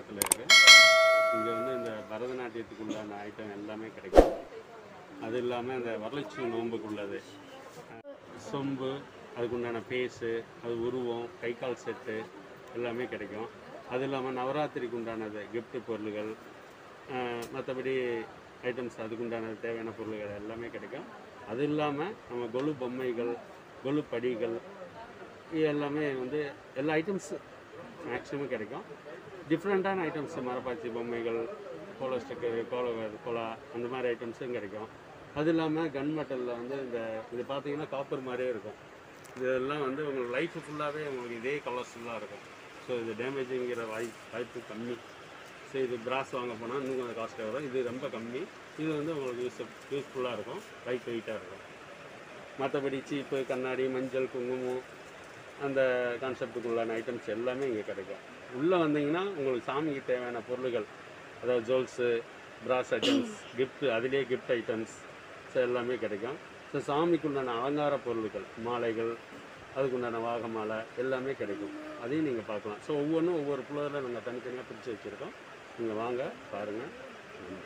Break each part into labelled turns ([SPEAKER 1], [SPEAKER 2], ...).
[SPEAKER 1] பக்கத்தில் இருக்குது. இங்கே வந்து இந்த பரதநாட்டியத்துக்கு உண்டான ஐட்டம் எல்லாமே கிடைக்கும். அது இல்லாமல் இந்த வரலட்சுமி நோன்புக்கு உள்ளது சொம்பு, அதுக்குண்டான பேஸு, அது உருவம், கை கால் செட்டு எல்லாமே கிடைக்கும். அது இல்லாமல் நவராத்திரிக்கு உண்டானது கிஃப்ட் பொருள்கள், மற்றபடி ஐட்டம்ஸ் அதுக்குண்டான தேவையான பொருள்கள் எல்லாமே கிடைக்கும். அது இல்லாமல் நம்ம கொலு பொம்மைகள், கொலு படிகள், இது எல்லாமே வந்து எல்லா ஐட்டம்ஸ் மேக்ஸிமம் கிடைக்கும். டிஃப்ரெண்ட்டான ஐட்டம்ஸ், மரப்பாச்சி பொம்மைகள், கோலா ஸ்டிக்கர், கோலா அந்த மாதிரி ஐட்டம்ஸும் கிடைக்கும். அது இல்லாமல் கன் மெட்டலில் வந்து இது பார்த்தீங்கன்னா காப்பர் மாதிரியே இருக்கும். இதெல்லாம் வந்து உங்களுக்கு லைஃப் ஃபுல்லாகவே உங்களுக்கு இதே கலர்ஸ்ஃபுல்லாக இருக்கும். ஸோ இது டேமேஜுங்கிற வாய்ப்பு கம்மி. ஸோ இது பிராஸ் வாங்க போனால் இன்னும் கொஞ்சம் காஸ்ட்டாக வரும். இது ரொம்ப கம்மி. இது வந்து உங்களுக்கு யூஸ்ஃபுல்லாக இருக்கும், லைட் வெயிட்டாக இருக்கும். மற்றபடி சீப்பு, கண்ணாடி, மஞ்சள், குங்குமம், அந்த கான்செப்டுக்குள்ளான ஐட்டம்ஸ் எல்லாமே இங்கே கிடைக்கும். உள்ளே வந்தீங்கன்னா உங்களுக்கு சாமிக்கு தேவையான பொருள்கள், அதாவது ஜுவல்ஸு, பிராஸ் ஐட்டம்ஸ், கிஃப்ட், அதிலே கிஃப்ட் ஐட்டம்ஸ் ஸோ எல்லாமே கிடைக்கும். ஸோ சாமிக்குண்டான அலங்கார பொருட்கள், மாலைகள், அதுக்குண்டான வாக மாலை எல்லாமே கிடைக்கும். அதையும் நீங்கள் பார்க்கலாம். ஸோ ஒவ்வொன்றும் ஒவ்வொரு ஃப்ளோரில் நாங்கள் தனித்தனியாக பிரித்து வச்சுருக்கோம். நீங்கள் வாங்க பாருங்கள். நன்றி.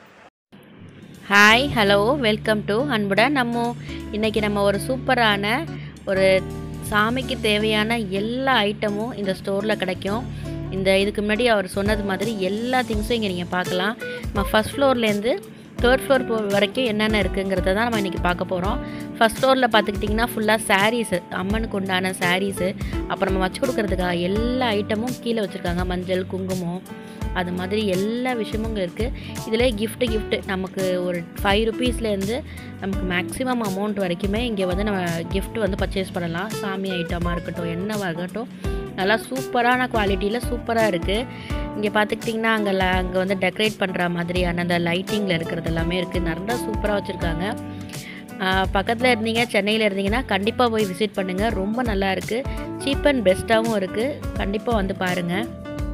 [SPEAKER 2] Hi, hello, welcome to Anbudan Ammu. இன்றைக்கி நம்ம ஒரு சூப்பரான ஒரு சாமிக்கு தேவையான எல்லா ஐட்டமும் இந்த ஸ்டோரில் கிடைக்கும். இதுக்கு முன்னாடி அவர் சொன்னது மாதிரி எல்லா திங்ஸும் இங்கே நீங்கள் பார்க்கலாம். நம்ம ஃபஸ்ட் ஃப்ளோர்லேருந்து தேர்ட் ஃப்ளோர் வரைக்கும் என்னென்ன இருக்குங்கிறத தான் நம்ம இன்றைக்கி பார்க்க போகிறோம். ஃபஸ்ட் ஃப்ளோரில் பார்த்துக்கிட்டிங்கன்னா ஃபுல்லாக சாரீஸு, அம்மனுக்கு உண்டான சாரீஸு, அப்புறம் நம்ம வச்சு கொடுக்குறதுக்காக எல்லா ஐட்டமும் கீழே வச்சுருக்காங்க. மஞ்சள், குங்குமம், அது மாதிரி எல்லா விஷயமும் இங்கே இருக்குது. இதில் கிஃப்ட்டு நமக்கு ஒரு 5 ருபீஸ்லேருந்து நமக்கு மேக்ஸிமம் அமௌண்ட் வரைக்குமே இங்கே வந்து நம்ம கிஃப்ட் வந்து பர்ச்சேஸ் பண்ணலாம். சாமி ஐட்டமாக இருக்கட்டும், என்னவாக இருக்கட்டும், நல்லா சூப்பரான குவாலிட்டியில் சூப்பராக இருக்குது. இங்கே பார்த்துக்கிட்டிங்கன்னா அங்கே வந்து டெக்கரேட் பண்ணுற மாதிரியான அந்த லைட்டிங்கில் இருக்கிறது எல்லாமே இருக்குது. நல்லா சூப்பராக வச்சுருக்காங்க. பக்கத்தில் இருந்தீங்க, சென்னையில் இருந்தீங்கன்னா கண்டிப்பாக போய் விசிட் பண்ணுங்கள். ரொம்ப நல்லா இருக்குது, சீப் அண்ட் பெஸ்ட்டாகவும் இருக்குது. கண்டிப்பாக வந்து பாருங்கள்.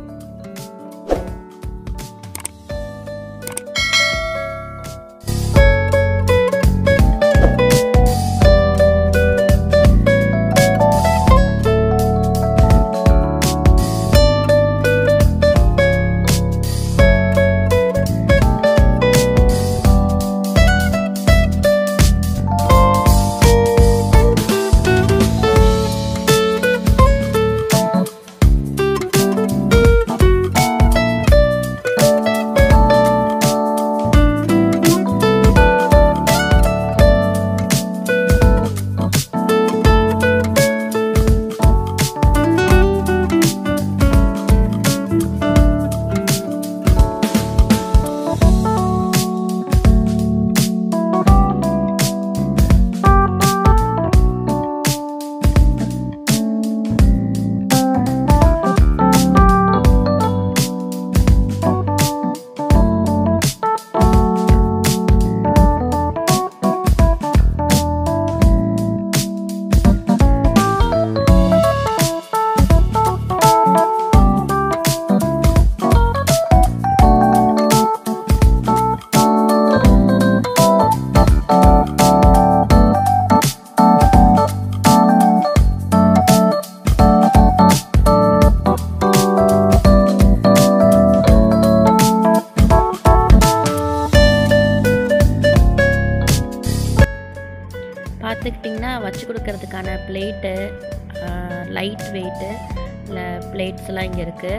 [SPEAKER 2] பார்த்துக்கிட்டிங்கன்னா வச்சு கொடுக்கறதுக்கான பிளேட்டு, லைட் வெயிட்டு இல்லை பிளேட்ஸ்லாம் இங்கே இருக்குது.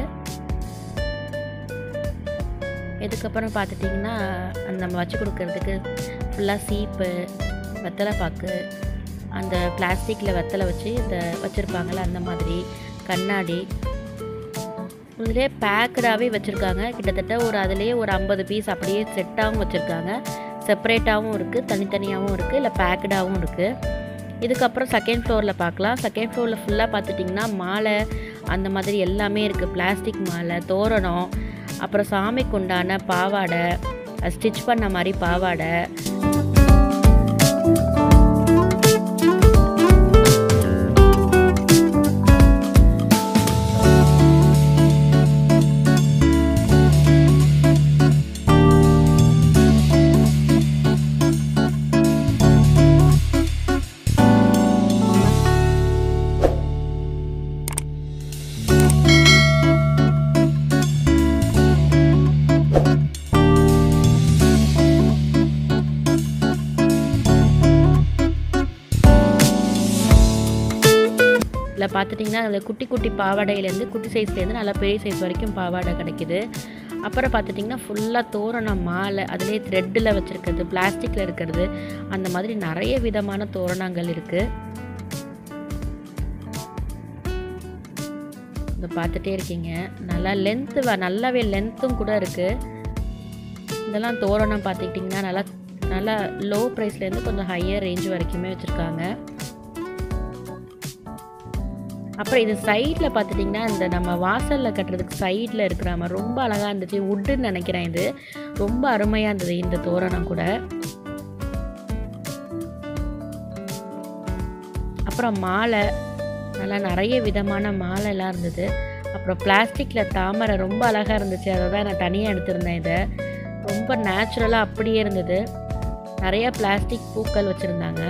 [SPEAKER 2] இதுக்கப்புறம் பார்த்துட்டிங்கன்னா நம்ம வச்சு கொடுக்கறதுக்கு ஃபுல்லாக சீப்பு, வெத்தலை பாக்கு, அந்த பிளாஸ்டிக்கில் வெத்தலை வச்சு இந்த வச்சுருப்பாங்கள்ல அந்த மாதிரி, கண்ணாடி இதிலே பேக்கடாகவே வச்சுருக்காங்க. கிட்டத்தட்ட அதுலேயே ஒரு 50 பீஸ் அப்படியே செட்டாகவும் வச்சுருக்காங்க. செப்பரேட்டாகவும் இருக்குது, தனித்தனியாகவும் இருக்குது, இல்லை பேக்கடாகவும் இருக்குது. இதுக்கப்புறம் செகண்ட் ஃப்ளோரில் பார்க்கலாம். செகண்ட் ஃப்ளோரில் ஃபுல்லாக பார்த்துட்டிங்கன்னா மாலை அந்த மாதிரி எல்லாமே இருக்குது. பிளாஸ்டிக் மாலை, தோரணம், அப்புறம் சாமிக்கு உண்டான பாவாடை, ஸ்டிச் பண்ண மாதிரி பாவாடை, இதில் பார்த்துட்டிங்கன்னா அதில் குட்டி குட்டி பாவாடையிலேருந்து குட்டி சைஸ்லேருந்து நல்லா பெரிய சைஸ் வரைக்கும் பாவாடை கிடைக்கிது. அப்புறம் பார்த்துட்டிங்கன்னா ஃபுல்லாக தோரணம் மாலை, அதிலே த்ரெட்டில் வச்சுருக்கிறது, பிளாஸ்டிக்கில் இருக்கிறது, அந்த மாதிரி நிறைய விதமான தோரணங்கள் இருக்குது. இதை பார்த்துட்டே இருக்கீங்க. நல்லா நல்லாவே லென்த்தும் கூட இருக்குது. இதெல்லாம் தோரணம் பார்த்துக்கிட்டிங்கன்னா நல்லா லோ ப்ரைஸ்லேருந்து கொஞ்சம் ஹையர் ரேஞ்ச் வரைக்குமே வச்சுருக்காங்க. அப்புறம் இது சைடில் பார்த்துட்டிங்கன்னா இந்த நம்ம வாசலில் கட்டுறதுக்கு சைடில் இருக்கிற மாதிரி ரொம்ப அழகாக இருந்துச்சு. வுட்டுன்னு நினைக்கிறேன். இது ரொம்ப அருமையாக இருந்தது இந்த தோரணம் கூட. அப்புறம் மாலை, நல்லா நிறைய விதமான மாலைலாம் இருந்தது. அப்புறம் பிளாஸ்டிக்கில் தாமரை ரொம்ப அழகாக இருந்துச்சு. அதை தான் நான் தனியாக எடுத்திருந்தேன். இதை ரொம்ப நேச்சுரலாக அப்படியே இருந்தது. நிறைய பிளாஸ்டிக் பூக்கள் வச்சுருந்தாங்க.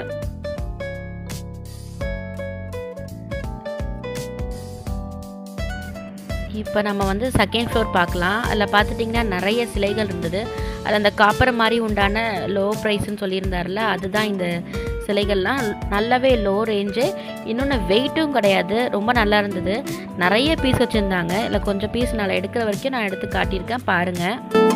[SPEAKER 2] இப்போ நம்ம வந்து செகண்ட் ஃப்ளோர் பார்க்கலாம். அதில் பார்த்துட்டிங்கன்னா நிறைய சிலைகள் இருந்தது. அது அந்த காப்பர் மாதிரி உண்டான லோ ப்ரைஸ்ன்னு சொல்லியிருந்தார்ல, அதுதான் இந்த சிலைகள்லாம். நல்லாவே லோ ரேஞ்சு, இன்னொன்று வெயிட்டும் கிடையாது, ரொம்ப நல்லா இருந்தது. நிறைய பீஸ் வச்சுருந்தாங்க. இல்லை கொஞ்சம் பீஸ் நான் எடுக்கிற வரைக்கும் நான் எடுத்து காட்டியிருக்கேன், பாருங்கள்.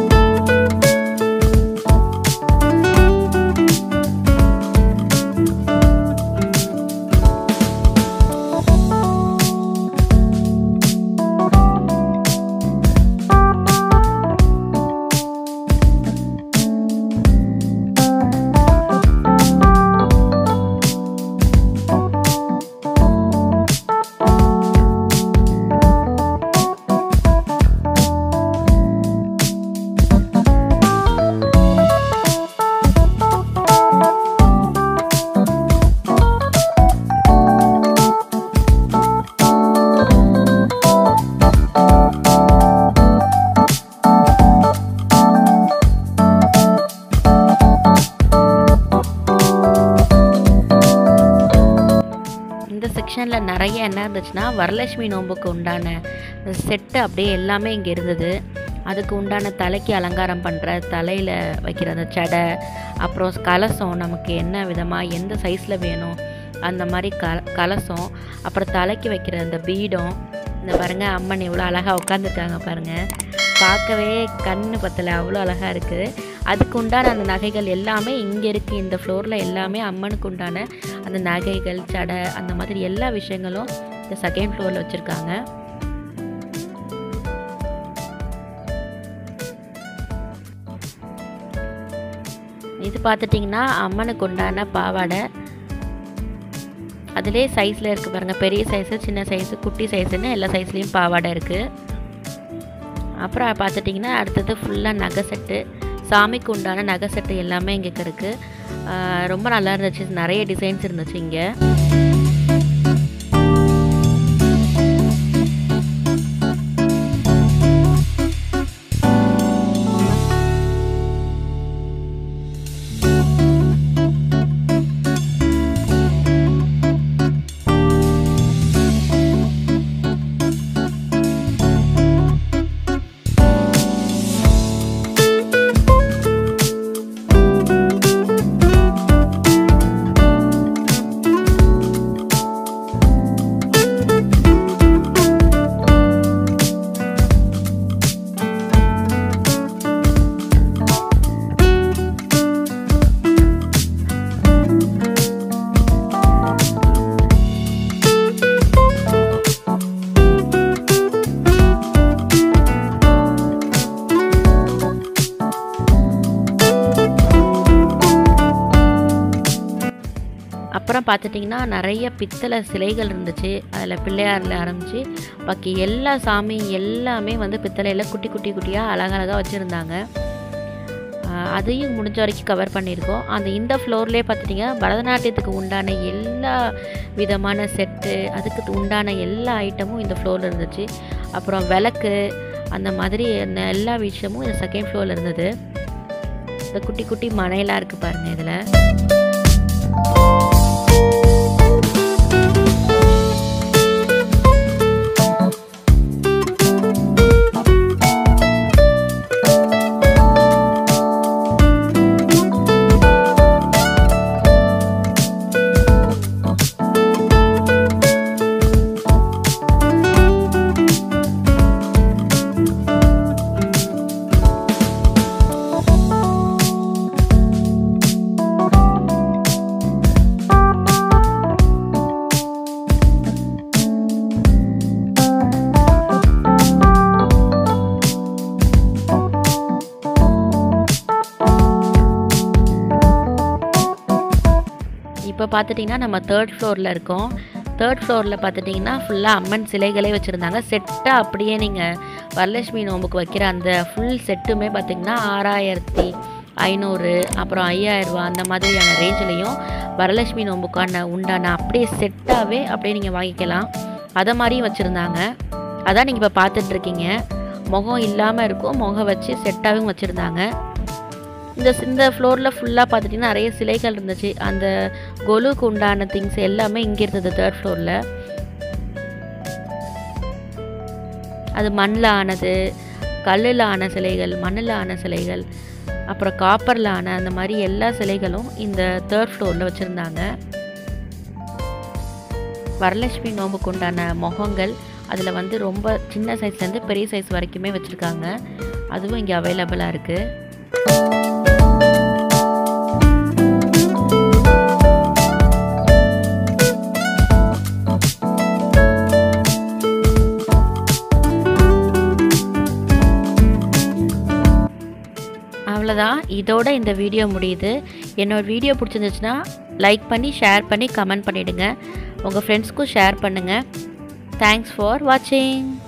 [SPEAKER 2] செக்ஷனில் நிறைய என்ன இருந்துச்சுன்னா, வரலட்சுமி நோம்புக்கு உண்டான செட்டு அப்படியே எல்லாமே இங்கே இருந்தது. அதுக்கு உண்டான தலைக்கு அலங்காரம் பண்ணுற, தலையில் வைக்கிற அந்த சடை, அப்புறம் கலசம், நமக்கு என்ன விதமாக எந்த சைஸில் வேணும் அந்த மாதிரி கலசம், அப்புறம் தலைக்கு வைக்கிற அந்த பீடம். இந்த பாருங்கள், அம்மன் எவ்வளோ அழகாக உட்காந்துருக்காங்க பாருங்கள். பார்க்கவே கண்ணு பத்தலை, அவ்வளோ அழகாக இருக்குது. அதுக்கு உண்டான அந்த நகைகள் எல்லாமே இங்கே இருக்குது. இந்த ஃப்ளோரில் எல்லாமே அம்மனுக்கு உண்டான அந்த நகைகள், சடை, அந்த மாதிரி எல்லா விஷயங்களும் இந்த செகண்ட் ஃப்ளோரில் வச்சுருக்காங்க. இது பார்த்துட்டிங்கன்னா அம்மனுக்கு உண்டான பாவாடை. அதிலே சைஸில் இருக்குது பாருங்கள், பெரிய சைஸு, சின்ன சைஸு, குட்டி சைஸுன்னு எல்லா சைஸ்லேயும் பாவாடை இருக்குது. அப்புறம் பார்த்துட்டிங்கன்னா அடுத்தது ஃபுல்லாக நகை செட்டு, சாமிக்கு உண்டான நகை செட்டு எல்லாமே இங்கே இருக்குது. ரொம்ப நல்லா இருந்துச்சு. நிறைய டிசைன்ஸ் இருந்துச்சு இங்கே. அப்புறம் பார்த்துட்டிங்கன்னா நிறைய பித்தளை சிலைகள் இருந்துச்சு. அதில் பிள்ளையாரில் ஆரம்பித்து பாக்கி எல்லா சாமி எல்லாமே வந்து பித்தளையில் குட்டி குட்டி குட்டியாக அழகழகாக வச்சுருந்தாங்க. அதையும் முடிஞ்ச வரைக்கும் கவர் பண்ணியிருக்கோம். இந்த ஃப்ளோர்லேயே பார்த்துட்டிங்கன்னா பரதநாட்டியத்துக்கு உண்டான எல்லா விதமான செட்டு, அதுக்கு உண்டான எல்லா ஐட்டமும் இந்த ஃப்ளோரில் இருந்துச்சு. அப்புறம் விளக்கு, அந்த மாதிரி எல்லா விஷயமும் இந்த செகண்ட் ஃப்ளோரில் இருந்தது. இந்த குட்டி குட்டி மனையெல்லாம் இருக்குது பாருங்கள் இதில். இப்போ பார்த்துட்டிங்கன்னா நம்ம 3rd ஃப்ளோரில் இருக்கோம். 3rd ஃப்ளோரில் பார்த்துட்டிங்கன்னா ஃபுல்லாக அம்மன் சிலைகளே வச்சுருந்தாங்க. செட்டாக அப்படியே நீங்கள் வரலட்சுமி நோம்புக்கு வைக்கிற அந்த ஃபுல் செட்டுமே பார்த்திங்கன்னா 6500 அப்புறம் 5000 ரூபா அந்த மாதிரியான ரேஞ்சிலையும் வரலட்சுமி நோம்புக்கான உண்டான அப்படியே செட்டாகவே அப்படியே நீங்கள் வாங்கிக்கலாம். அதை மாதிரியும் வச்சுருந்தாங்க. அதான் நீங்கள் இப்போ பார்த்துட்ருக்கீங்க. முகம் இல்லாமல் இருக்கும், முகம் வச்சு செட்டாகவும் வச்சுருந்தாங்க. இந்த ஃப்ளோரில் ஃபுல்லாக பார்த்துட்டிங்கன்னா நிறைய சிலைகள் இருந்துச்சு. அந்த கொலுக்கு உண்டான திங்ஸ் எல்லாமே இங்கே இருந்தது 3rd ஃப்ளோரில். அது மண்ணில் ஆனது, கல்லில் ஆன சிலைகள், மண்ணில் ஆன சிலைகள், அப்புறம் காப்பரில் ஆன அந்த மாதிரி எல்லா சிலைகளும் இந்த 3rd ஃப்ளோரில் வச்சுருந்தாங்க. வரலட்சுமி நோம்புக்கு உண்டான முகங்கள் அதில் வந்து ரொம்ப சின்ன சைஸ்லேருந்து பெரிய சைஸ் வரைக்குமே வச்சுருக்காங்க. அதுவும் இங்கே அவைலபிளாக இருக்குது. அவ்வளோதான், இதோட இந்த வீடியோ முடியுது. என்னோட வீடியோ பிடிச்சிருந்துச்சுன்னா லைக் பண்ணி, ஷேர் பண்ணி, கமெண்ட் பண்ணிவிடுங்க. உங்கள் ஃப்ரெண்ட்ஸ்க்கும் ஷேர் பண்ணுங்கள். தேங்க்ஸ் ஃபார் வாட்சிங்.